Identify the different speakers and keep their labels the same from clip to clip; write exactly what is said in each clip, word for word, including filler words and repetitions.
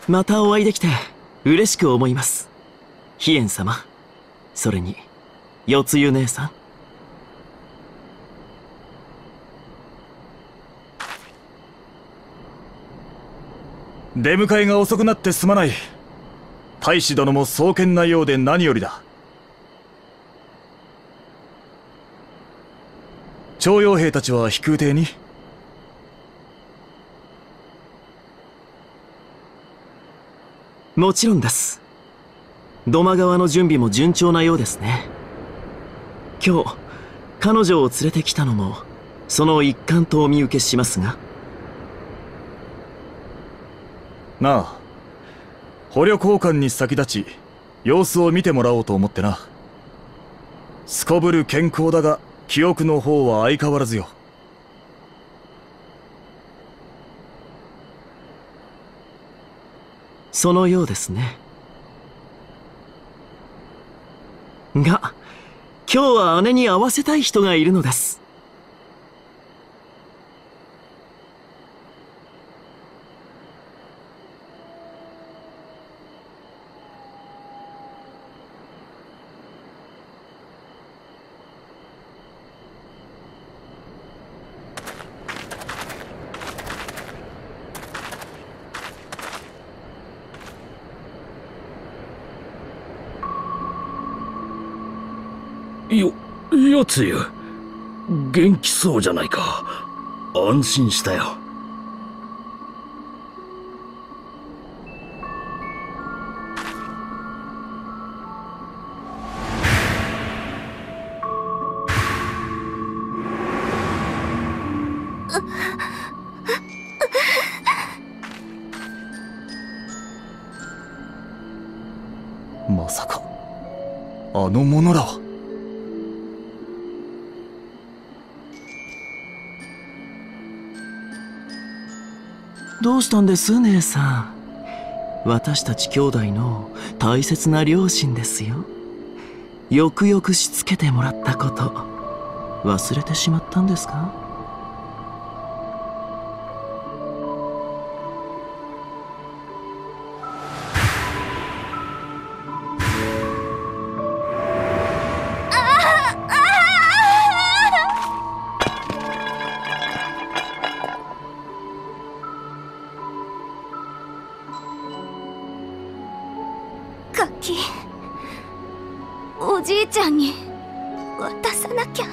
Speaker 1: またお会いできて嬉しく思います。飛燕様、それに四つ湯姉さん。
Speaker 2: 出迎えが遅くなってすまない。大使殿も壮健なようで何よりだ。徴用兵たちは飛空艇に？
Speaker 1: もちろんです。土間川の準備も順調なようですね。今日彼女を連れてきたのもその一環とお見受けしますが。
Speaker 2: なあ、捕虜交換に先立ち様子を見てもらおうと思ってな。すこぶる健康だが記憶の方は相変わらずよ。
Speaker 1: そのようですね。が今日は姉に会わせたい人がいるのです。
Speaker 3: よ、四つ湯、元気そうじゃないか。安心したよ。
Speaker 2: まさかあの者らは。
Speaker 1: どうしたんです姉さん。私たち兄弟の大切な両親ですよ。よくよくしつけてもらったこと忘れてしまったんですか？
Speaker 4: 柿、おじいちゃんに渡さなきゃ。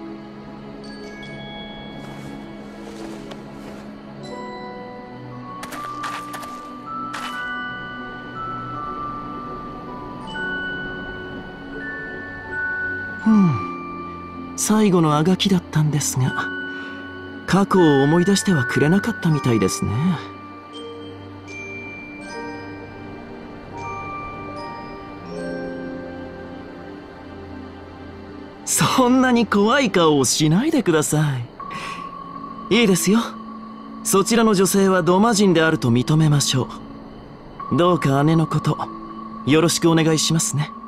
Speaker 1: うん、最後のあがきだったんですが、過去を思い出してはくれなかったみたいですね。そんなに怖い顔をしないでください。いいですよ。そちらの女性は土間人であると認めましょう。どうか姉のことよろしくお願いしますね。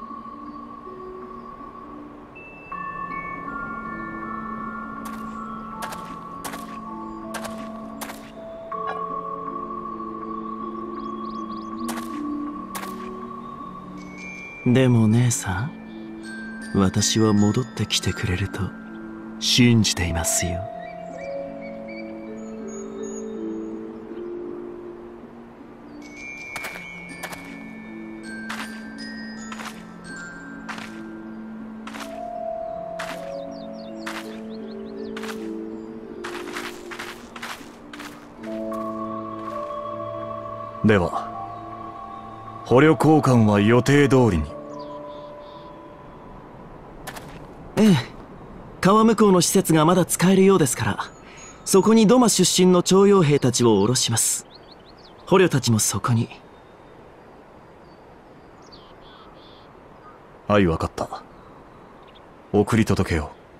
Speaker 1: でも姉さん、私は戻ってきてくれると信じていますよ。
Speaker 2: では捕虜交換は予定通りに。
Speaker 1: ええ、川向こうの施設がまだ使えるようですから、そこに土間出身の徴用兵たちを下ろします。捕虜たちもそこに。
Speaker 2: はい、分かった。送り届けよう。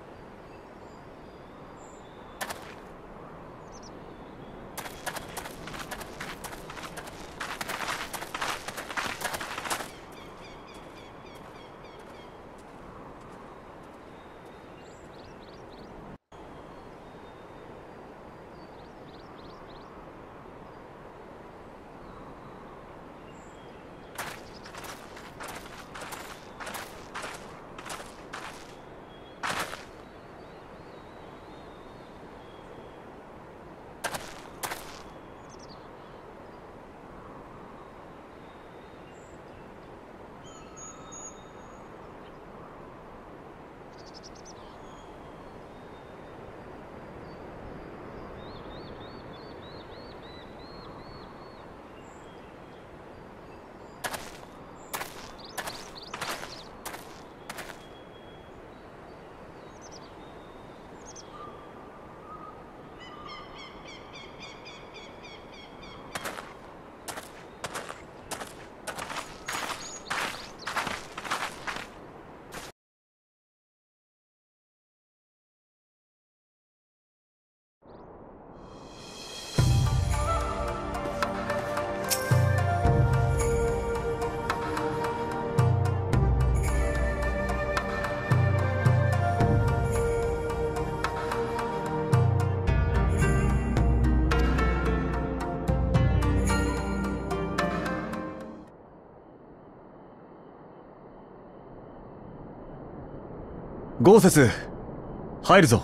Speaker 2: 豪雪、入るぞ。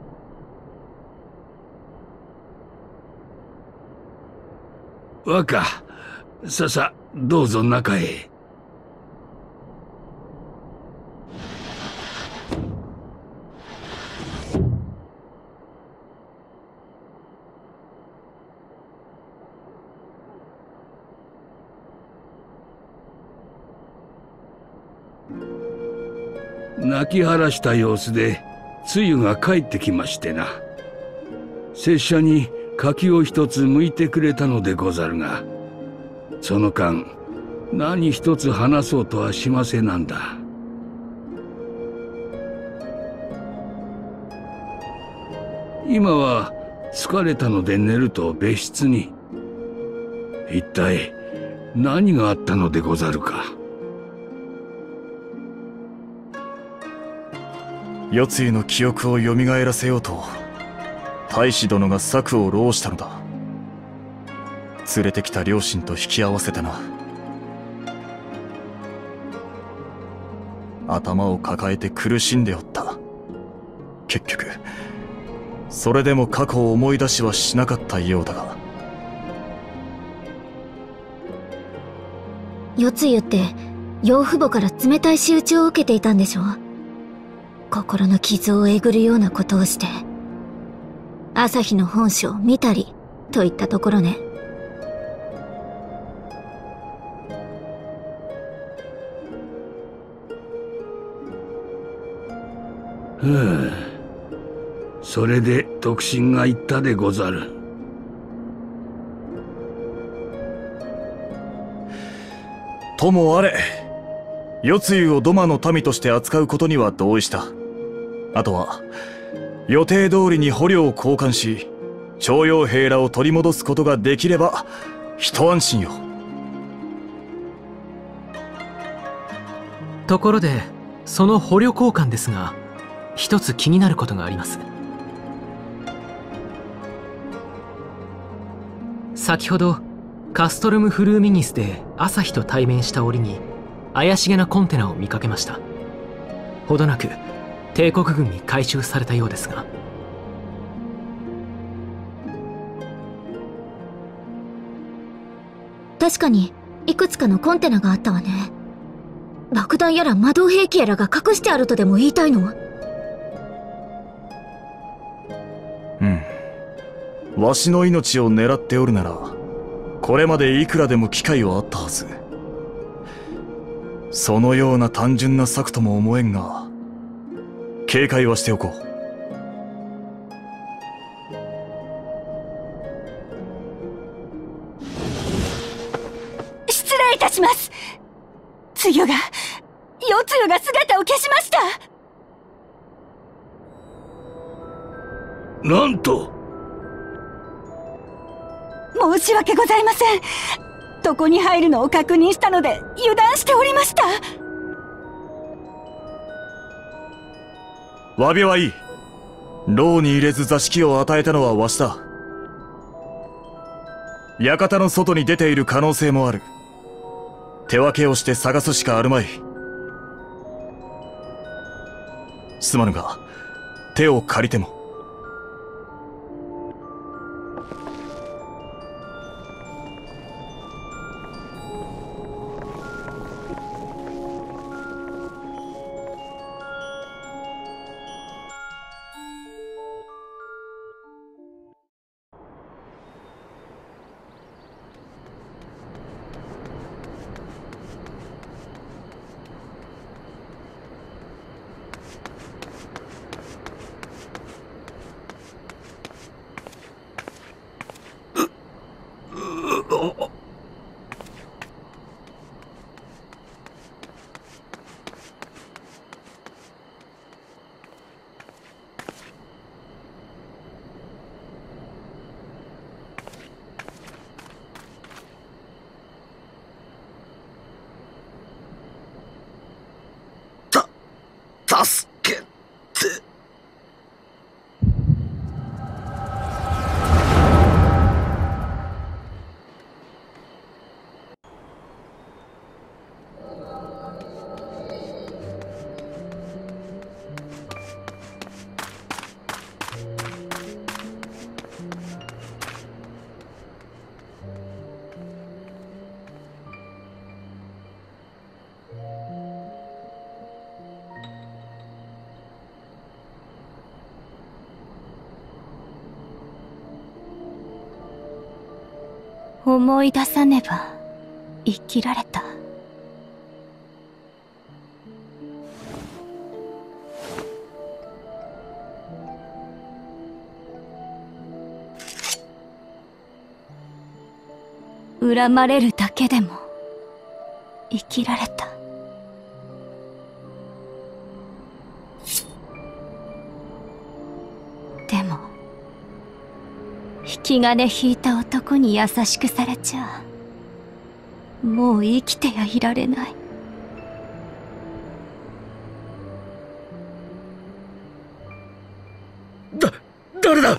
Speaker 3: 若、ささ、どうぞ中へ。泣き晴らした様子でつゆが帰ってきましてな。拙者に柿を一つ剥いてくれたのでござるが、その間何一つ話そうとはしませなんだ。今は疲れたので寝ると別室に。一体何があったのでござるか。
Speaker 2: 夜露の記憶を蘇らせようと大使殿が策を弄したのだ。連れてきた両親と引き合わせてな。頭を抱えて苦しんでおった。結局それでも過去を思い出しはしなかったようだが。
Speaker 4: 夜露って養父母から冷たい仕打ちを受けていたんでしょ。心の傷をえぐるようなことをして朝日の本性を見たりといったところね。
Speaker 3: ふう、それで特進が言ったでござる。
Speaker 2: ともあれ、夜露を土間の民として扱うことには同意した。あとは予定通りに捕虜を交換し徴用兵らを取り戻すことができれば一安心よ。
Speaker 5: ところでその捕虜交換ですが、一つ気になることがあります。先ほどカストルム・フルーミニスで朝日と対面した折に怪しげなコンテナを見かけました。ほどなく帝国軍に回収されたようですが。
Speaker 4: 確かにいくつかのコンテナがあったわね。爆弾やら魔導兵器やらが隠してあるとでも言いたいの？
Speaker 2: うん。わしの命を狙っておるならこれまでいくらでも機会はあったはず。そのような単純な策とも思えんが、警戒はしておこう。
Speaker 6: 失礼いたします。露が、夜露が姿を消しました。
Speaker 3: なんと。
Speaker 6: 申し訳ございません。床に入るのを確認したので油断しておりました。
Speaker 2: 詫びはいい。牢に入れず座敷を与えたのはわしだ。館の外に出ている可能性もある。手分けをして探すしかあるまい。すまぬが手を借りても。
Speaker 6: 思い出さねば生きられた。恨まれるだけでも生きられた。でも引き金引いた男に優しくされちゃもう生きてやいられない。
Speaker 3: だ、誰だ？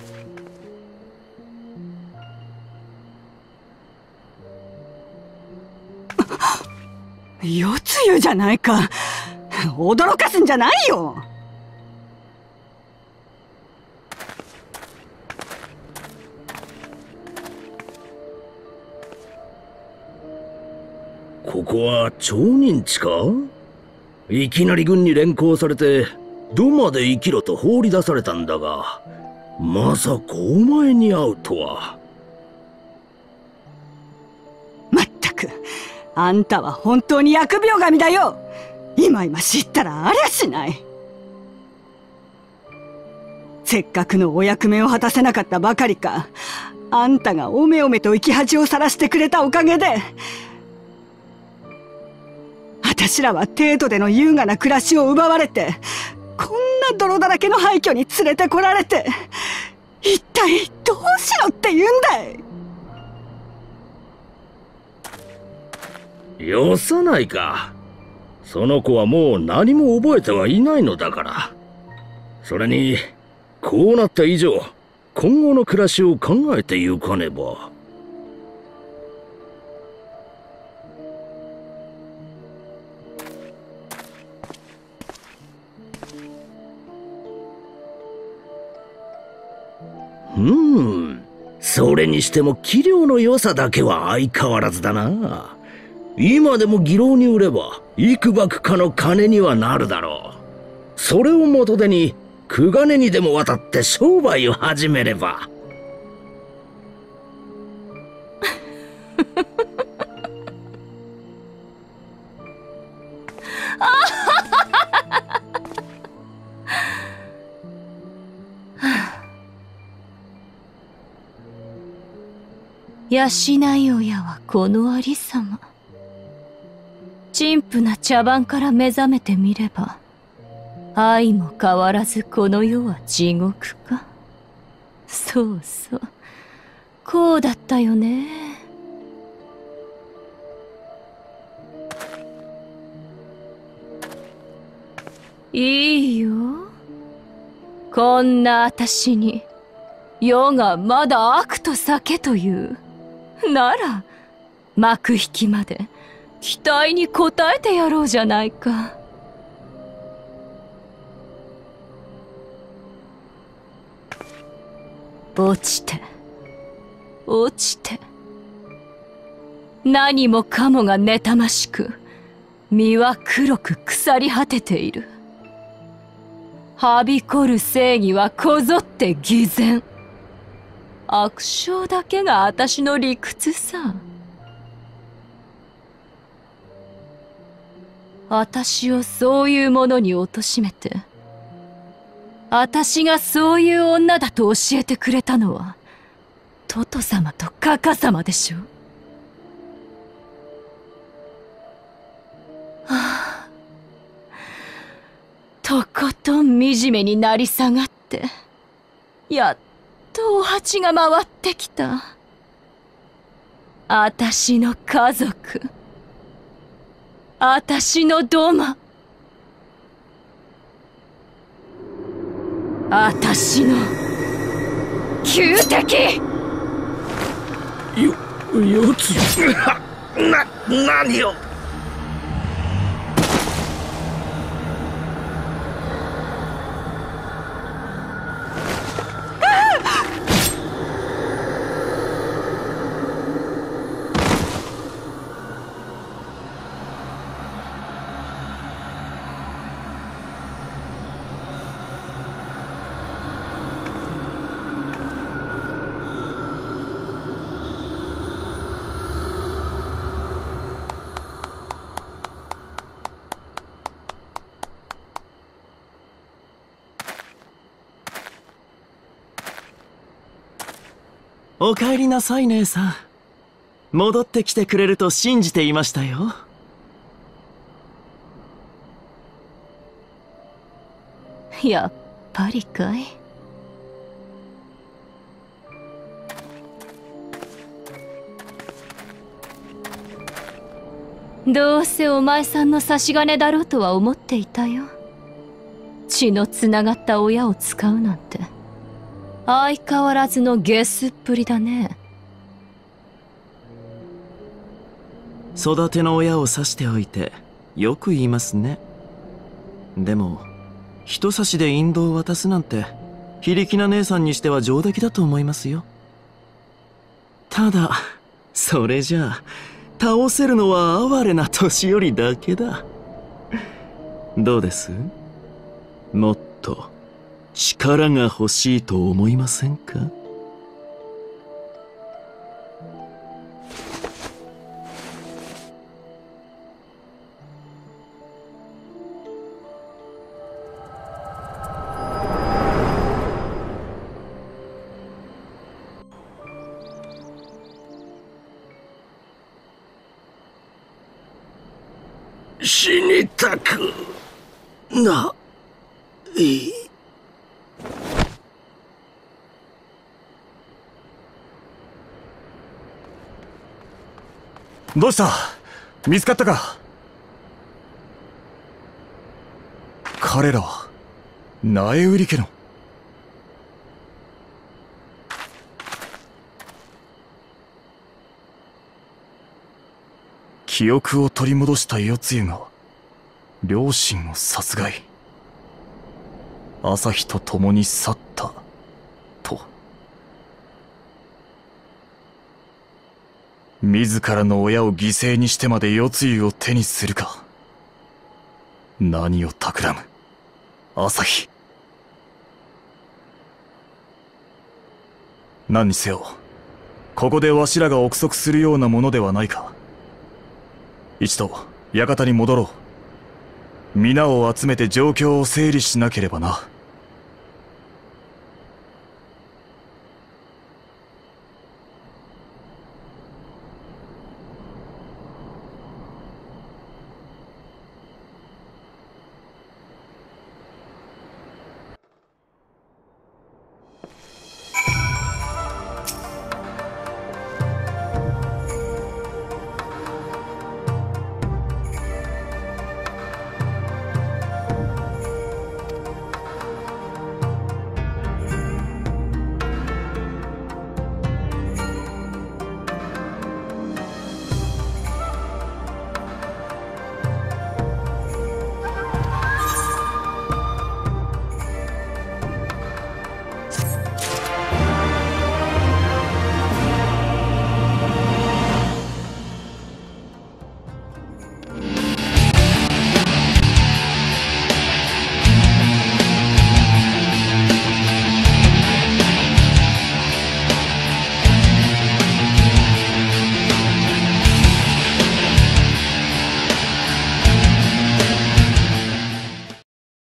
Speaker 6: 夜露じゃないか。驚かすんじゃないよ。
Speaker 7: ここは町人地か？いきなり軍に連行されて土間で生きろと放り出されたんだが、まさかお前に会うとは。
Speaker 6: まったく、あんたは本当に疫病神だよ。今今知ったらありゃしない。せっかくのお役目を果たせなかったばかりか、あんたがおめおめと生き恥をさらしてくれたおかげで、私らは帝都での優雅な暮らしを奪われて、こんな泥だらけの廃墟に連れてこられて、一体どうしろって言うんだい。
Speaker 7: よさないか。その子はもう何も覚えてはいないのだから。それにこうなった以上、今後の暮らしを考えてゆかねば。うーん、それにしても器量の良さだけは相変わらずだな。今でも妓楼に売れば幾ばくかの金にはなるだろう。それを元手に九金にでも渡って商売を始めれば。
Speaker 6: 養い親はこのありさま。陳腐な茶番から目覚めてみれば、愛も変わらずこの世は地獄か。そうそう、こうだったよね。いいよ、こんな私に世がまだ悪と酒というなら、幕引きまで期待に応えてやろうじゃないか。落ちて落ちて、何もかもが妬ましく、身は黒く腐り果てている。はびこる正義はこぞって偽善。悪性だけが私の理屈さ。私をそういうものに貶めて、私がそういう女だと教えてくれたのはトト様とカカ様でしょ。はあ、とことん惨めになり下がって、やっとお鉢が回ってきた。あたしの家族、あたしのドマ、あたしの仇敵。
Speaker 7: よ、よつな、何を。
Speaker 1: お帰りなさい姉さん。戻ってきてくれると信じていましたよ。
Speaker 6: やっぱりかい。どうせお前さんの差し金だろうとは思っていたよ。血のつながった親を使うなんて相変わらずのゲスっぷりだね。
Speaker 1: 育ての親を刺しておいてよく言いますね。でも人差しで引導を渡すなんて非力な姉さんにしては上出来だと思いますよ。ただそれじゃあ倒せるのは哀れな年寄りだけだ。どうです？もっと力が欲しいと思いませんか？
Speaker 7: 死にたくない
Speaker 2: どうした？見つかったか？彼らは苗売り家の。記憶を取り戻した世露が両親を殺害、朝日と共に去ったと。自らの親を犠牲にしてまで世露を手にするか。何を企む朝日。何にせよここでわしらが憶測するようなものではないか。一度館に戻ろう。皆を集めて状況を整理しなければな。